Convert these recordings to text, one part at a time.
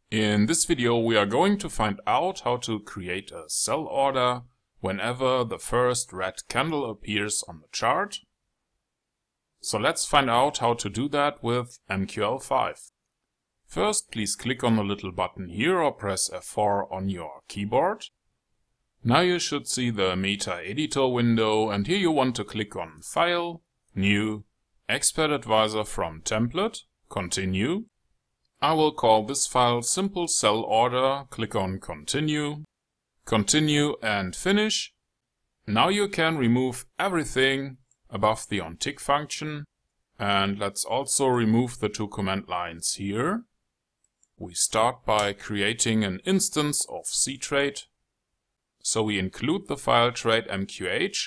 In this video we are going to find out how to create a sell order whenever the first red candle appears on the chart. So let's find out how to do that with MQL5. First, please click on the little button here or press F4 on your keyboard. Now you should see the MetaEditor window, and here you want to click on File, New, Expert Advisor from Template, Continue. I will call this file SimpleSellOrder, click on Continue, Continue and Finish. Now you can remove everything above the OnTick function, and let's also remove the two command lines here. We start by creating an instance of CTrade. So we include the file Trade.mqh.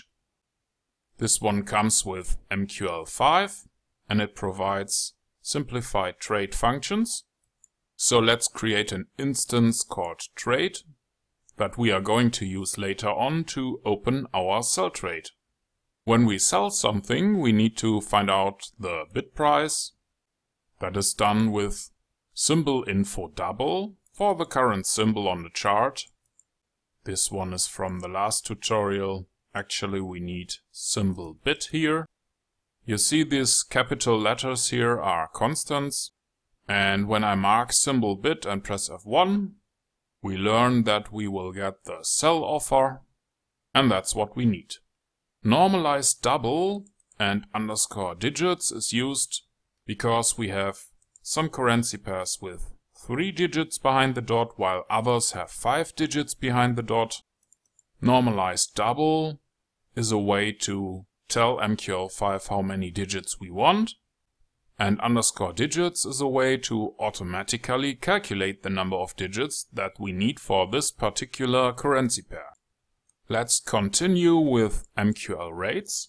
This one comes with MQL5 and it provides simplified trade functions. So let's create an instance called Trade that we are going to use later on to open our sell trade. When we sell something, we need to find out the bid price. That is done with SymbolInfoDouble for the current symbol on the chart. This one is from the last tutorial. Actually, we need symbol bid here. You see these capital letters here are constants. And when I mark symbol bid and press F1, we learn that we will get the sell offer. And that's what we need. Normalized double and underscore digits is used because we have some currency pairs with 3 digits behind the dot, while others have 5 digits behind the dot. Normalized double is a way to tell MQL5 how many digits we want. And underscore digits is a way to automatically calculate the number of digits that we need for this particular currency pair. Let's continue with MqlRates.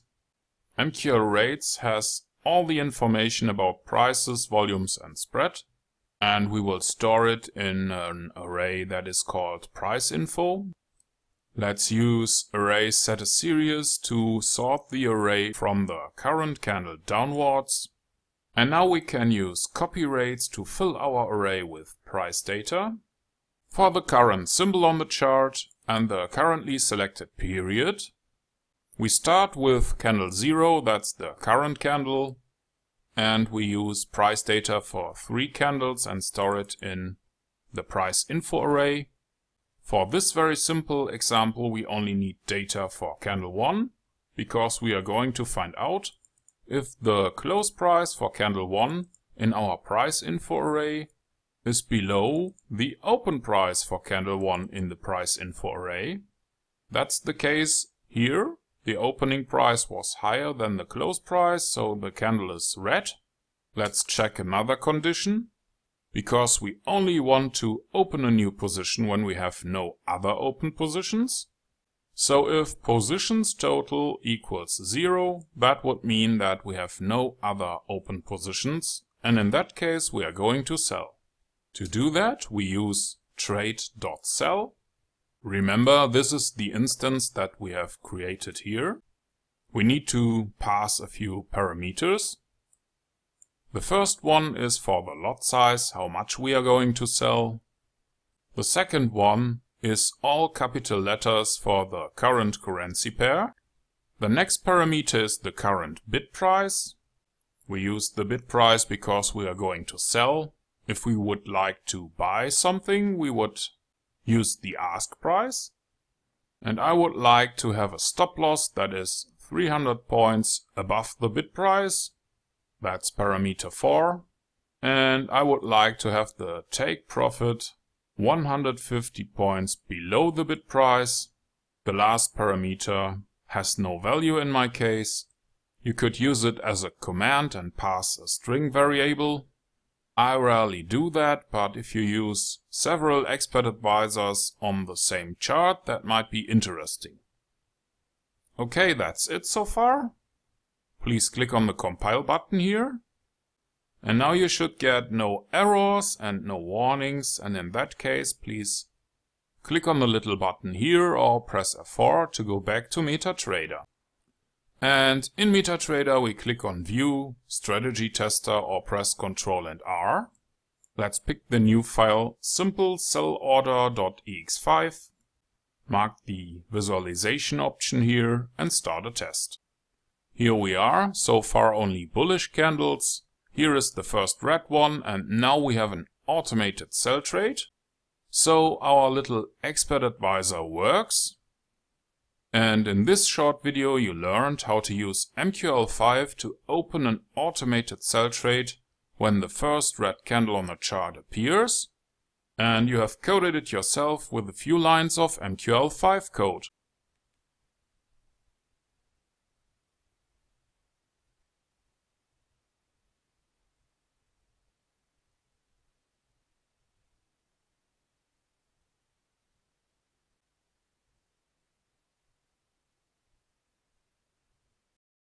MqlRates has all the information about prices, volumes and spread. And we will store it in an array that is called price info. Let's use array setAseries to sort the array from the current candle downwards. And now we can use copy rates to fill our array with price data for the current symbol on the chart and the currently selected period. We start with candle 0, that's the current candle. And we use price data for 3 candles and store it in the price info array. For this very simple example, we only need data for candle 1, because we are going to find out if the close price for candle 1 in our price info array is below the open price for candle 1 in the price info array. That's the case here. The opening price was higher than the close price, so the candle is red. Let's check another condition, because we only want to open a new position when we have no other open positions. So if positions total equals 0, that would mean that we have no other open positions, and in that case we are going to sell. To do that, we use Trade.sell. Remember, this is the instance that we have created here. We need to pass a few parameters. The first one is for the lot size, how much we are going to sell. The second one is all capital letters for the current currency pair. The next parameter is the current bid price. We use the bid price because we are going to sell. If we would like to buy something, we would use the ask price. And I would like to have a stop loss that is 300 points above the bid price. That's parameter 4. And I would like to have the take profit 150 points below the bid price. The last parameter has no value in my case. You could use it as a command and pass a string variable. I rarely do that, but if you use several expert advisors on the same chart, that might be interesting. Okay, that's it so far. Please click on the compile button here. And now you should get no errors and no warnings, and in that case, please click on the little button here or press F4 to go back to MetaTrader. And in MetaTrader we click on View, Strategy Tester or press Ctrl and R. Let's pick the new file SimpleSellOrder.ex5, mark the visualization option here and start a test. Here we are, so far only bullish candles. Here is the first red one, and now we have an automated sell trade. So our little expert advisor works. And in this short video you learned how to use MQL5 to open an automated sell trade when the first red candle on the chart appears. And you have coded it yourself with a few lines of MQL5 code.